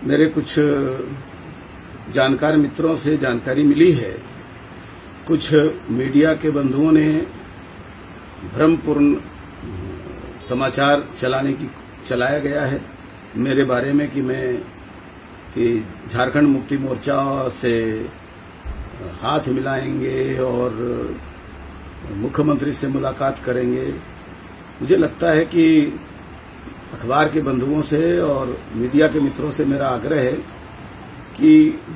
मेरे कुछ जानकार मित्रों से जानकारी मिली है, कुछ मीडिया के बंधुओं ने भ्रमपूर्ण समाचार चलाया गया है मेरे बारे में कि झारखंड मुक्ति मोर्चा से हाथ मिलाएंगे और मुख्यमंत्री से मुलाकात करेंगे। मुझे लगता है कि अखबार के बंधुओं से और मीडिया के मित्रों से मेरा आग्रह है कि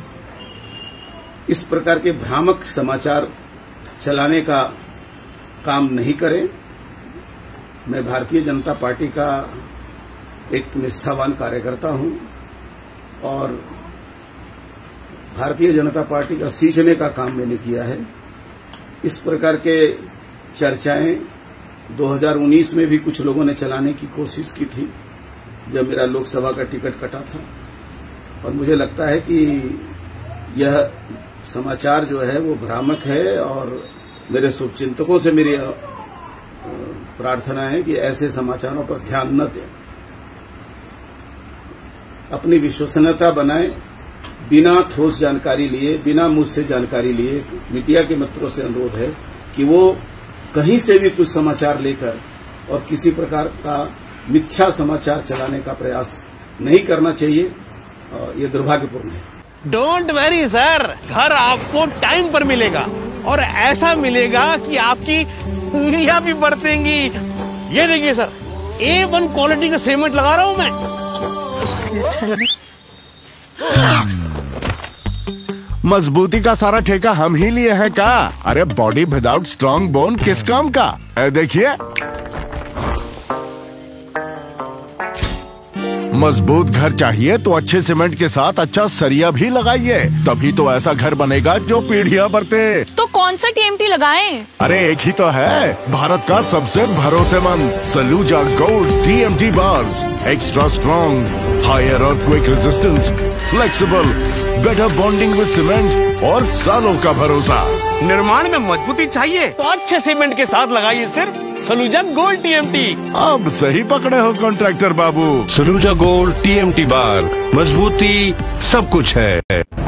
इस प्रकार के भ्रामक समाचार चलाने का काम नहीं करें। मैं भारतीय जनता पार्टी का एक निष्ठावान कार्यकर्ता हूं और भारतीय जनता पार्टी का सींचने का काम मैंने किया है। इस प्रकार के चर्चाएं 2019 में भी कुछ लोगों ने चलाने की कोशिश की थी जब मेरा लोकसभा का टिकट कटा था, और मुझे लगता है कि यह समाचार जो है वो भ्रामक है और मेरे शुभचिंतकों से मेरी प्रार्थना है कि ऐसे समाचारों पर ध्यान न दें, अपनी विश्वसनीयता बनाएं। बिना ठोस जानकारी लिए, बिना मुझसे जानकारी लिए मीडिया के मित्रों से अनुरोध है कि वो कहीं से भी कुछ समाचार लेकर और किसी प्रकार का मिथ्या समाचार चलाने का प्रयास नहीं करना चाहिए। ये दुर्भाग्यपूर्ण है। डोंट वरी सर, घर आपको टाइम पर मिलेगा और ऐसा मिलेगा कि आपकी उंगलियां भी बरतेंगी। ये देखिए सर, A1 क्वालिटी का सीमेंट लगा रहा हूं मैं। मजबूती का सारा ठेका हम ही लिए हैं का? अरे बॉडी विदाउट स्ट्रॉन्ग बोन किस काम का? देखिए, मजबूत घर चाहिए तो अच्छे सीमेंट के साथ अच्छा सरिया भी लगाइए, तभी तो ऐसा घर बनेगा जो पीढ़ियां बरते। तो कौन सा TMT लगाएं? अरे एक ही तो है, भारत का सबसे भरोसेमंद Saluja gold TMT bars. Extra strong, higher earthquake resistance, flexible, better bonding with cement और सालों का भरोसा। निर्माण में मजबूती चाहिए तो अच्छे सीमेंट के साथ लगाइए सिर्फ सलूजा गोल्ड TMT। अब सही पकड़े हो कॉन्ट्रैक्टर बाबू। सलूजा गोल्ड TMT बार, मजबूती सब कुछ है।